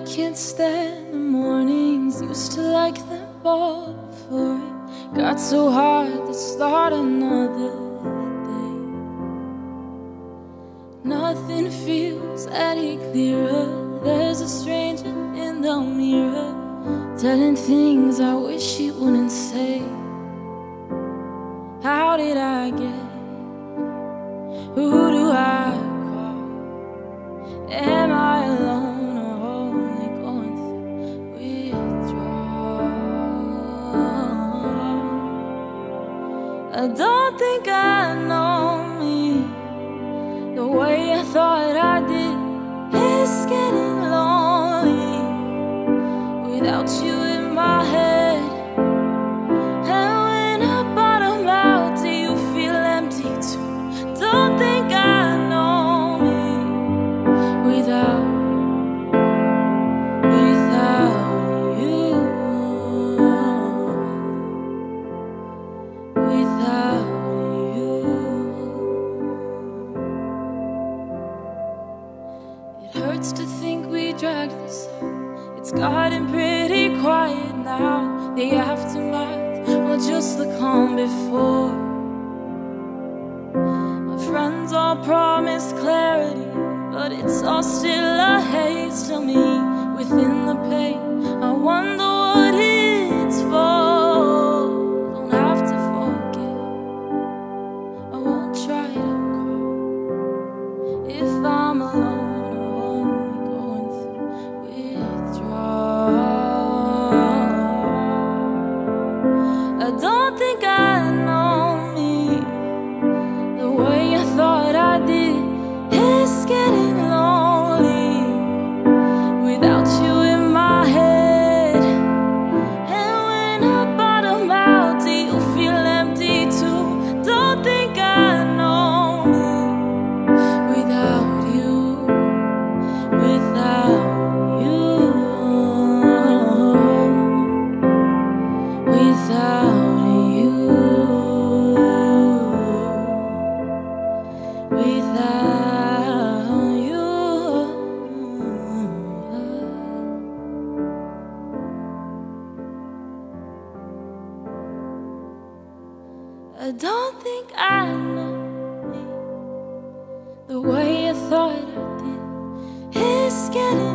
can't stand the mornings. Used to like them all before it got so hard to start another day. Nothing feels any clearer. There's a stranger in the mirror telling things I wish he wouldn't say. How did I get? Who do I call? Am I alone or only going through withdrawal? I don't think I know me the way I thought I did. It's getting lonely without you in my head. And when I bottom out, do you feel empty too? Don't think I know me without you. Without you. It hurts to think we dragged this out. It's gotten pretty quiet now. The aftermath will just the calm before. My friends all promised clarity, but it's all still a haze to me. Within the pain, I wonder what it's for. Don't have to forget, I won't try to call if I'm alone or only going through withdrawal. I don't think I know me the way I thought I did. It's getting lonely without you in my head. And when I bottom out, do you feel empty too? Don't think I know me without you. Without you. Without you. Without you. I don't think I know me the way I thought I did. It's getting